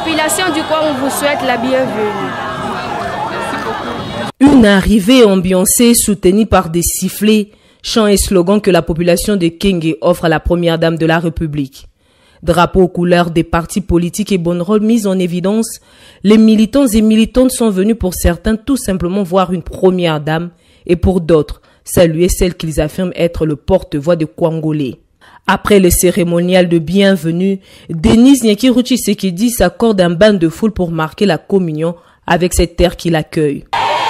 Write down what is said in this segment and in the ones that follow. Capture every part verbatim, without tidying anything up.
population du coin, on vous souhaite la bienvenue. Une arrivée ambiancée soutenue par des sifflets, chants et slogans que la population de Kenge offre à la première dame de la République. Drapeaux aux couleurs des partis politiques et banderoles mises en évidence, les militants et militantes sont venus pour certains tout simplement voir une première dame et pour d'autres saluer celle qu'ils affirment être le porte-voix de Kwangolais. Après le cérémonial de bienvenue, Denis Nyakiru Tshisekedi s'accorde un bain de foule pour marquer la communion avec cette terre qui l'accueille.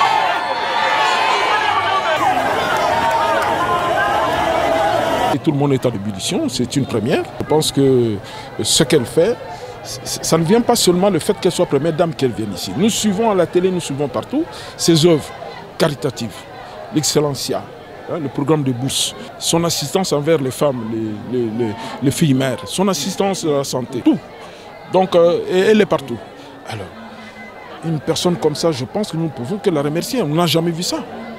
Et tout le monde est en ébullition, c'est une première. Je pense que ce qu'elle fait, ça ne vient pas seulement le fait qu'elle soit première dame qu'elle vienne ici. Nous suivons à la télé, nous suivons partout ses œuvres caritatives, l'excellencia, hein, le programme de bourse, son assistance envers les femmes, les, les, les, les filles mères, son assistance à la santé, tout. Donc euh, elle est partout. Alors, une personne comme ça, je pense que nous ne pouvons que la remercier. On n'a jamais vu ça.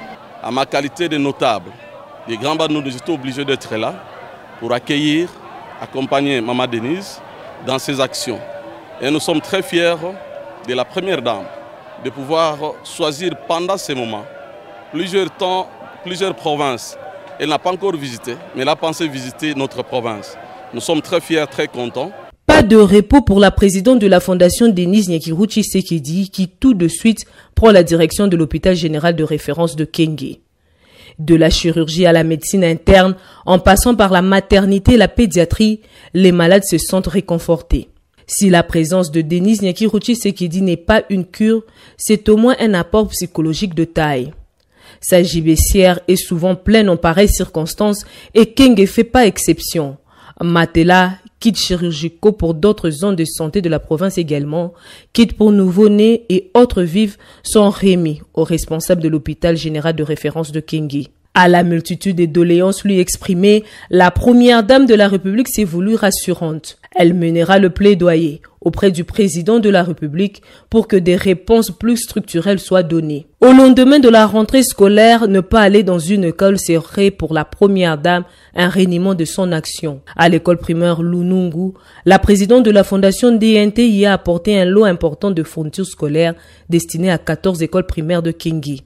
À ma qualité de notable, les grands bandes, nous étions obligés d'être là pour accueillir, accompagner Maman Denise dans ses actions. Et nous sommes très fiers de la première dame, de pouvoir choisir pendant ces moments plusieurs temps, plusieurs provinces. Elle n'a pas encore visité, mais elle a pensé visiter notre province. Nous sommes très fiers, très contents. Pas de repos pour la présidente de la fondation Denis Nyakiru Tshisekedi qui tout de suite prend la direction de l'hôpital général de référence de Kenge. De la chirurgie à la médecine interne, en passant par la maternité et la pédiatrie, les malades se sentent réconfortés. Si la présence de Denis Nyakiru Tshisekedi n'est pas une cure, c'est au moins un apport psychologique de taille. Sa gibecière est souvent pleine en pareilles circonstances et Kenge fait pas exception. Matelas, kits chirurgicaux pour d'autres zones de santé de la province également, kits pour nouveau-nés et autres vifs sont remis aux responsables de l'hôpital général de référence de Kenge. À la multitude de doléances lui exprimées, la première dame de la République s'est voulue rassurante. Elle mènera le plaidoyer auprès du président de la République pour que des réponses plus structurelles soient données. Au lendemain de la rentrée scolaire, ne pas aller dans une école serait pour la première dame un reniement de son action. À l'école primaire Lunungu, la présidente de la fondation D N T y a apporté un lot important de fournitures scolaires destinées à quatorze écoles primaires de Kenge.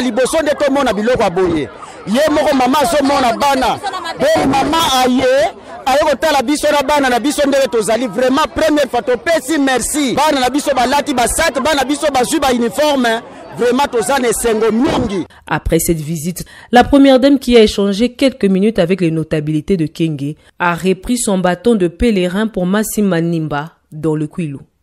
ayokotala biso na bana na biso ndenge tozali vraiment première fois topesi merci bana na biso balati basat bana biso bazwi ba uniforme vraiment tozane sengo mingi. Après cette visite, la première dame qui a échangé quelques minutes avec les notabilités de Kenge a repris son bâton de pèlerin pour Massima Nimba dans le Kwilu.